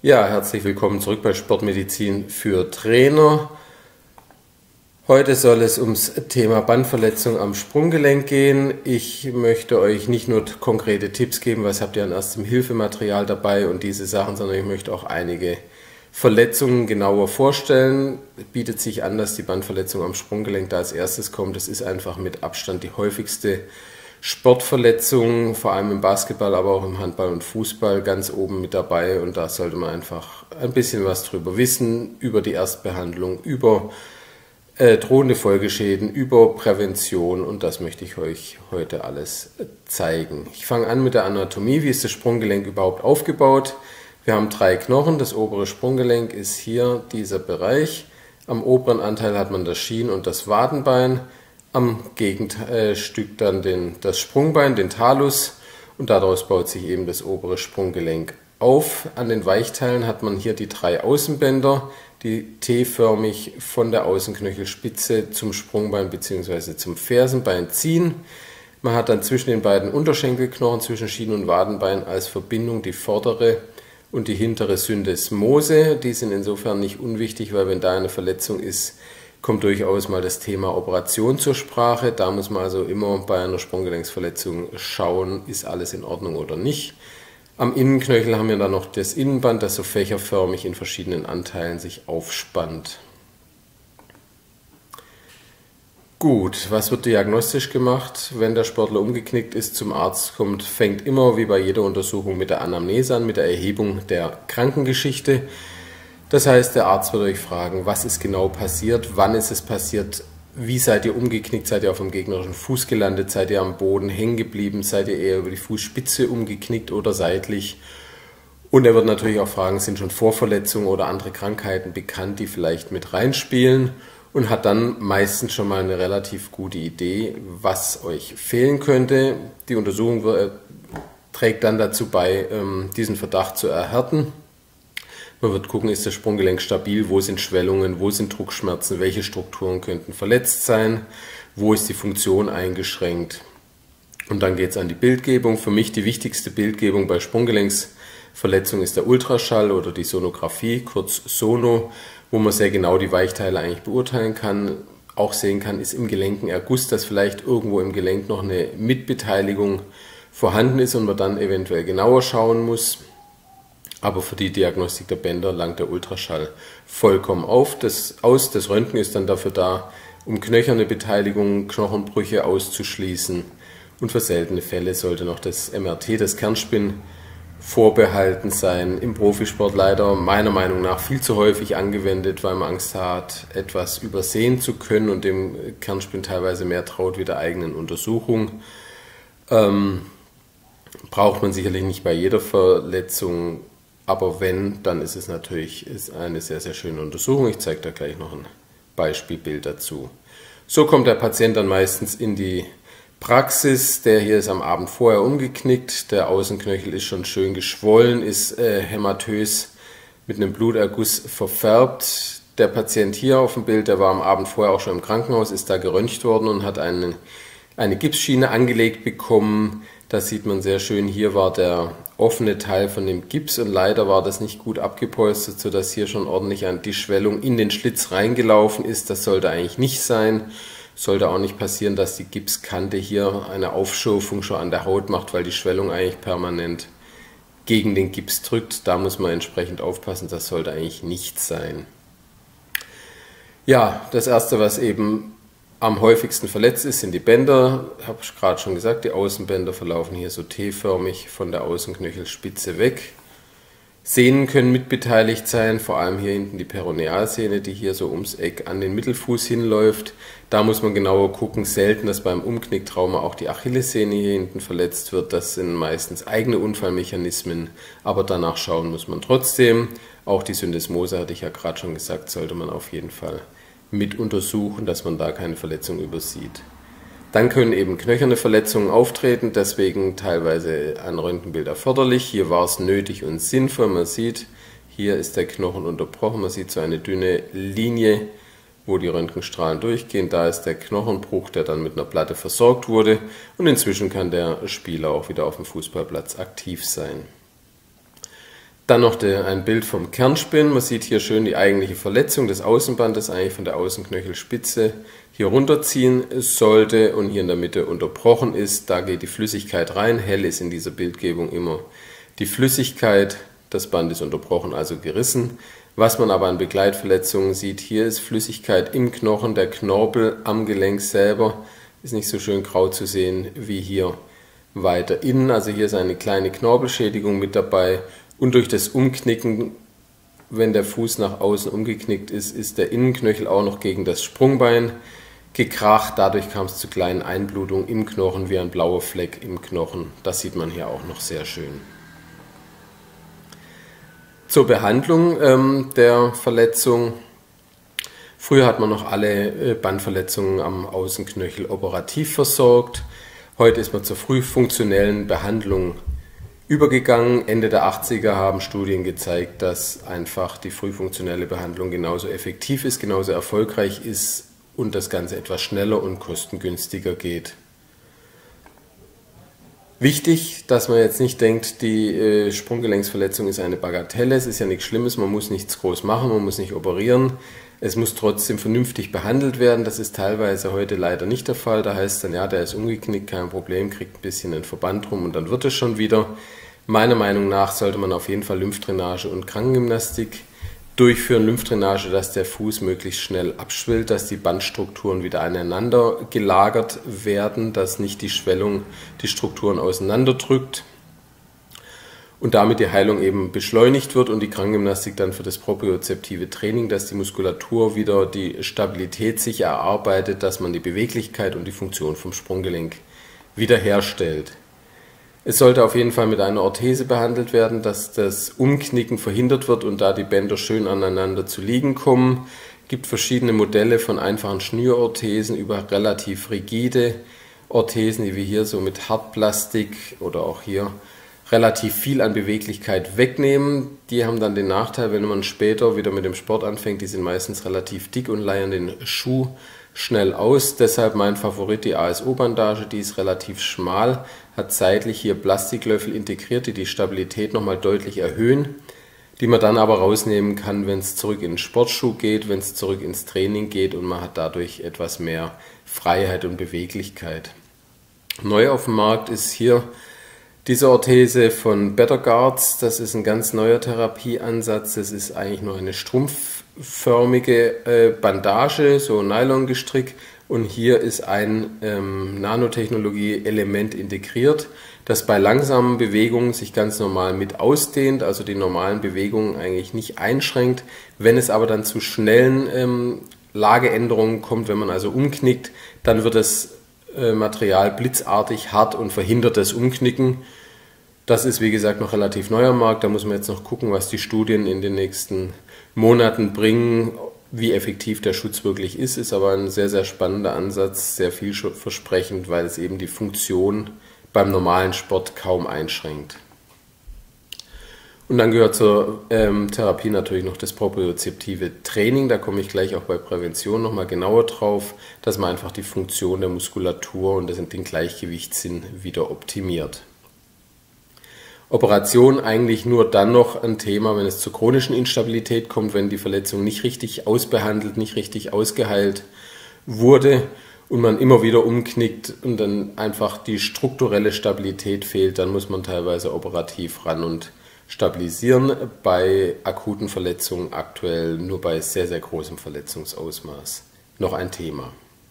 Ja, herzlich willkommen zurück bei Sportmedizin für Trainer. Heute soll es ums Thema Bandverletzung am Sprunggelenk gehen. Ich möchte euch nicht nur konkrete Tipps geben, was habt ihr an erstem Hilfematerial dabei und diese Sachen, sondern ich möchte auch einige Verletzungen genauer vorstellen. Es bietet sich an, dass die Bandverletzung am Sprunggelenk da als erstes kommt. Das ist einfach mit Abstand die häufigste Sportverletzung, vor allem im Basketball, aber auch im Handball und Fußball ganz oben mit dabei. Und da sollte man einfach ein bisschen was drüber wissen, über die Erstbehandlung, über drohende Folgeschäden, über Prävention, und das möchte ich euch heute alles zeigen. Ich fange an mit der Anatomie. Wie ist das Sprunggelenk überhaupt aufgebaut? Wir haben 3 Knochen. Das obere Sprunggelenk ist hier dieser Bereich. Am oberen Anteil hat man das Schien- und das Wadenbein. Am Gegenstück dann das Sprungbein, den Talus, und daraus baut sich eben das obere Sprunggelenk auf. An den Weichteilen hat man hier die 3 Außenbänder, die T-förmig von der Außenknöchelspitze zum Sprungbein bzw. zum Fersenbein ziehen. Man hat dann zwischen den beiden Unterschenkelknochen, zwischen Schien- und Wadenbein, als Verbindung die vordere und die hintere Syndesmose. Die sind insofern nicht unwichtig, weil wenn da eine Verletzung ist, kommt durchaus mal das Thema Operation zur Sprache. Da muss man also immer bei einer Sprunggelenksverletzung schauen, ist alles in Ordnung oder nicht. Am Innenknöchel haben wir dann noch das Innenband, das so fächerförmig in verschiedenen Anteilen sich aufspannt. Gut, was wird diagnostisch gemacht? Wenn der Sportler umgeknickt ist, zum Arzt kommt, fängt immer wie bei jeder Untersuchung mit der Anamnese an, mit der Erhebung der Krankengeschichte. Das heißt, der Arzt wird euch fragen, was ist genau passiert, wann ist es passiert, wie seid ihr umgeknickt, seid ihr auf dem gegnerischen Fuß gelandet, seid ihr am Boden hängen geblieben, seid ihr eher über die Fußspitze umgeknickt oder seitlich. Und er wird natürlich auch fragen, sind schon Vorverletzungen oder andere Krankheiten bekannt, die vielleicht mit reinspielen, und hat dann meistens schon mal eine relativ gute Idee, was euch fehlen könnte. Die Untersuchung trägt dann dazu bei, diesen Verdacht zu erhärten. Man wird gucken, ist das Sprunggelenk stabil, wo sind Schwellungen, wo sind Druckschmerzen, welche Strukturen könnten verletzt sein, wo ist die Funktion eingeschränkt. Und dann geht es an die Bildgebung. Für mich die wichtigste Bildgebung bei Sprunggelenksverletzung ist der Ultraschall oder die Sonographie, kurz Sono, wo man sehr genau die Weichteile eigentlich beurteilen kann. Auch sehen kann, ist im Gelenk ein Erguss, dass vielleicht irgendwo im Gelenk noch eine Mitbeteiligung vorhanden ist und man dann eventuell genauer schauen muss. Aber für die Diagnostik der Bänder langt der Ultraschall vollkommen aus. Das Röntgen ist dann dafür da, um knöcherne Beteiligung, Knochenbrüche auszuschließen. Und für seltene Fälle sollte noch das MRT, das Kernspin, vorbehalten sein. Im Profisport leider meiner Meinung nach viel zu häufig angewendet, weil man Angst hat, etwas übersehen zu können und dem Kernspin teilweise mehr traut wie der eigenen Untersuchung. Braucht man sicherlich nicht bei jeder Verletzung. Aber wenn, dann ist es natürlich eine sehr, sehr schöne Untersuchung. Ich zeige da gleich noch ein Beispielbild dazu. So kommt der Patient dann meistens in die Praxis. Der hier ist am Abend vorher umgeknickt. Der Außenknöchel ist schon schön geschwollen, ist hämatös mit einem Bluterguss verfärbt. Der Patient hier auf dem Bild, der war am Abend vorher auch schon im Krankenhaus, ist da geröntgt worden und hat eine Gipsschiene angelegt bekommen. Das sieht man sehr schön. Hier war der offene Teil von dem Gips und leider war das nicht gut abgepolstert, sodass hier schon ordentlich die Schwellung in den Schlitz reingelaufen ist. Das sollte eigentlich nicht sein. Sollte auch nicht passieren, dass die Gipskante hier eine Aufschürfung schon an der Haut macht, weil die Schwellung eigentlich permanent gegen den Gips drückt. Da muss man entsprechend aufpassen. Das sollte eigentlich nicht sein. Ja, das erste, was eben am häufigsten verletzt ist, sind die Bänder. Ich habe gerade schon gesagt, die Außenbänder verlaufen hier so T-förmig von der Außenknöchelspitze weg. Sehnen können mitbeteiligt sein, vor allem hier hinten die Peronealsehne, die hier so ums Eck an den Mittelfuß hinläuft. Da muss man genauer gucken, selten, dass beim Umknicktrauma auch die Achillessehne hier hinten verletzt wird. Das sind meistens eigene Unfallmechanismen, aber danach schauen muss man trotzdem. Auch die Syndesmose, hatte ich ja gerade schon gesagt, sollte man auf jeden Fall mit untersuchen, dass man da keine Verletzung übersieht. Dann können eben knöcherne Verletzungen auftreten, deswegen teilweise ein Röntgenbild erforderlich. Hier war es nötig und sinnvoll. Man sieht, hier ist der Knochen unterbrochen. Man sieht so eine dünne Linie, wo die Röntgenstrahlen durchgehen. Da ist der Knochenbruch, der dann mit einer Platte versorgt wurde. Und inzwischen kann der Spieler auch wieder auf dem Fußballplatz aktiv sein. Dann noch ein Bild vom Kernspin. Man sieht hier schön die eigentliche Verletzung des Außenbandes, eigentlich von der Außenknöchelspitze hier runterziehen sollte und hier in der Mitte unterbrochen ist. Da geht die Flüssigkeit rein. Hell ist in dieser Bildgebung immer die Flüssigkeit. Das Band ist unterbrochen, also gerissen. Was man aber an Begleitverletzungen sieht, hier ist Flüssigkeit im Knochen. Der Knorpel am Gelenk selber ist nicht so schön grau zu sehen wie hier weiter innen. Also hier ist eine kleine Knorpelschädigung mit dabei. Und durch das Umknicken, wenn der Fuß nach außen umgeknickt ist, ist der Innenknöchel auch noch gegen das Sprungbein gekracht. Dadurch kam es zu kleinen Einblutungen im Knochen, wie ein blauer Fleck im Knochen. Das sieht man hier auch noch sehr schön. Zur Behandlung der Verletzung. Früher hat man noch alle Bandverletzungen am Außenknöchel operativ versorgt. Heute ist man zur frühfunktionellen Behandlung übergegangen. Ende der 80er haben Studien gezeigt, dass einfach die frühfunktionelle Behandlung genauso effektiv ist, genauso erfolgreich ist und das Ganze etwas schneller und kostengünstiger geht. Wichtig, dass man jetzt nicht denkt, die Sprunggelenksverletzung ist eine Bagatelle, es ist ja nichts Schlimmes, man muss nichts groß machen, man muss nicht operieren. Es muss trotzdem vernünftig behandelt werden, das ist teilweise heute leider nicht der Fall. Da heißt es dann, ja, der ist umgeknickt, kein Problem, kriegt ein bisschen einen Verband rum und dann wird es schon wieder. Meiner Meinung nach sollte man auf jeden Fall Lymphdrainage und Krankengymnastik durchführen. Lymphdrainage, dass der Fuß möglichst schnell abschwillt, dass die Bandstrukturen wieder aneinander gelagert werden, dass nicht die Schwellung die Strukturen auseinanderdrückt und damit die Heilung eben beschleunigt wird und die Krankengymnastik dann für das propriozeptive Training, dass die Muskulatur wieder die Stabilität sich erarbeitet, dass man die Beweglichkeit und die Funktion vom Sprunggelenk wiederherstellt. Es sollte auf jeden Fall mit einer Orthese behandelt werden, dass das Umknicken verhindert wird und da die Bänder schön aneinander zu liegen kommen. Es gibt verschiedene Modelle von einfachen Schnürorthesen über relativ rigide Orthesen, die wir hier so mit Hartplastik oder auch hier relativ viel an Beweglichkeit wegnehmen. Die haben dann den Nachteil, wenn man später wieder mit dem Sport anfängt, die sind meistens relativ dick und leiern den Schuh schnell aus. Deshalb mein Favorit die ASO-Bandage, die ist relativ schmal, hat seitlich hier Plastiklöffel integriert, die die Stabilität nochmal deutlich erhöhen, die man dann aber rausnehmen kann, wenn es zurück in den Sportschuh geht, wenn es zurück ins Training geht und man hat dadurch etwas mehr Freiheit und Beweglichkeit. Neu auf dem Markt ist hier diese Orthese von Better Guards. Das ist ein ganz neuer Therapieansatz. Das ist eigentlich nur eine strumpfförmige Bandage, so Nylongestrick. Und hier ist ein Nanotechnologie-Element integriert, das bei langsamen Bewegungen sich ganz normal mit ausdehnt, also die normalen Bewegungen eigentlich nicht einschränkt. Wenn es aber dann zu schnellen Lageänderungen kommt, wenn man also umknickt, dann wird das Material blitzartig hart und verhindert das Umknicken. Das ist wie gesagt noch relativ neu am Markt, da muss man jetzt noch gucken, was die Studien in den nächsten Monaten bringen, wie effektiv der Schutz wirklich ist aber ein sehr, sehr spannender Ansatz, sehr vielversprechend, weil es eben die Funktion beim normalen Sport kaum einschränkt. Und dann gehört zur Therapie natürlich noch das propriozeptive Training. Da komme ich gleich auch bei Prävention nochmal genauer drauf, dass man einfach die Funktion der Muskulatur und den Gleichgewichtssinn wieder optimiert. Operation eigentlich nur dann noch ein Thema, wenn es zur chronischen Instabilität kommt, wenn die Verletzung nicht richtig ausbehandelt, nicht richtig ausgeheilt wurde und man immer wieder umknickt und dann einfach die strukturelle Stabilität fehlt, dann muss man teilweise operativ ran und stabilisieren. Bei akuten Verletzungen aktuell nur bei sehr, sehr großem Verletzungsausmaß noch ein Thema.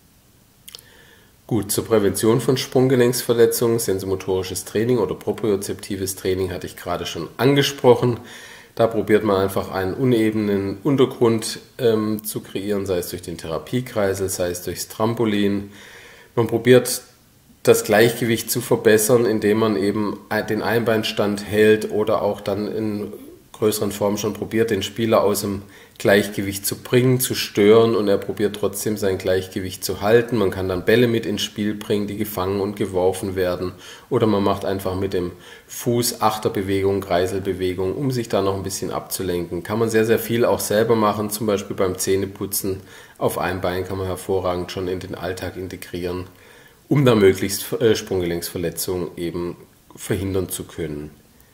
Gut, zur Prävention von Sprunggelenksverletzungen, sensomotorisches Training oder propriozeptives Training hatte ich gerade schon angesprochen. Da probiert man einfach einen unebenen Untergrund zu kreieren, sei es durch den Therapiekreisel, sei es durchs Trampolin. Man probiert das Gleichgewicht zu verbessern, indem man eben den Einbeinstand hält oder auch dann in größeren Form schon probiert, den Spieler aus dem Gleichgewicht zu bringen, zu stören und er probiert trotzdem sein Gleichgewicht zu halten. Man kann dann Bälle mit ins Spiel bringen, die gefangen und geworfen werden oder man macht einfach mit dem Fuß Achterbewegung, Kreiselbewegung, um sich da noch ein bisschen abzulenken. Kann man sehr, sehr viel auch selber machen, zum Beispiel beim Zähneputzen auf einem Bein kann man hervorragend schon in den Alltag integrieren, um da möglichst Sprunggelenksverletzungen eben verhindern zu können.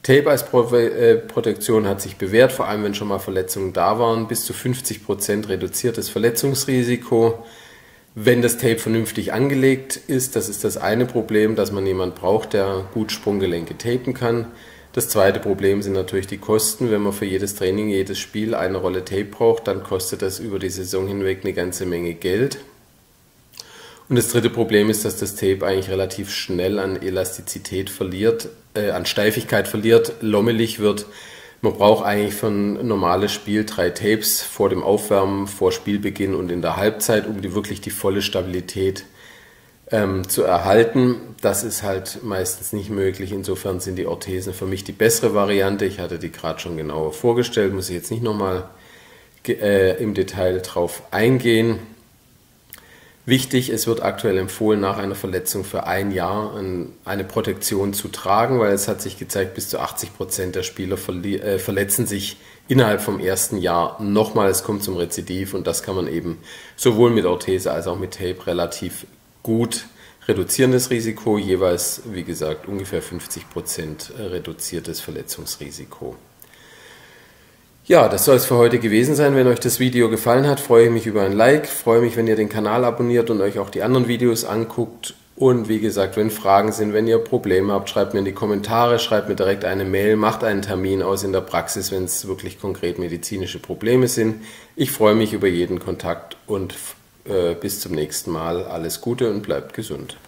Tape als Protektion hat sich bewährt, vor allem wenn schon mal Verletzungen da waren. Bis zu 50% reduziertes Verletzungsrisiko. Wenn das Tape vernünftig angelegt ist, das ist das eine Problem, dass man jemanden braucht, der gut Sprunggelenke tapen kann. Das zweite Problem sind natürlich die Kosten. Wenn man für jedes Training, jedes Spiel eine Rolle Tape braucht, dann kostet das über die Saison hinweg eine ganze Menge Geld. Und das dritte Problem ist, dass das Tape eigentlich relativ schnell an Elastizität verliert, an Steifigkeit verliert, lommelig wird. Man braucht eigentlich für ein normales Spiel 3 Tapes vor dem Aufwärmen, vor Spielbeginn und in der Halbzeit, um wirklich die volle Stabilität zu erhalten. Das ist halt meistens nicht möglich. Insofern sind die Orthesen für mich die bessere Variante. Ich hatte die gerade schon genauer vorgestellt, muss ich jetzt nicht nochmal im Detail drauf eingehen. Wichtig, es wird aktuell empfohlen, nach einer Verletzung für 1 Jahr eine Protektion zu tragen, weil es hat sich gezeigt, bis zu 80% der Spieler verletzen sich innerhalb vom ersten Jahr nochmal. Es kommt zum Rezidiv und das kann man eben sowohl mit Orthese als auch mit Tape relativ gut reduzieren, das Risiko. Jeweils, wie gesagt, ungefähr 50% reduziertes Verletzungsrisiko. Ja, das soll es für heute gewesen sein. Wenn euch das Video gefallen hat, freue ich mich über ein Like, freue mich, wenn ihr den Kanal abonniert und euch auch die anderen Videos anguckt. Und wie gesagt, wenn Fragen sind, wenn ihr Probleme habt, schreibt mir in die Kommentare, schreibt mir direkt eine Mail, macht einen Termin aus in der Praxis, wenn es wirklich konkret medizinische Probleme sind. Ich freue mich über jeden Kontakt und bis zum nächsten Mal. Alles Gute und bleibt gesund.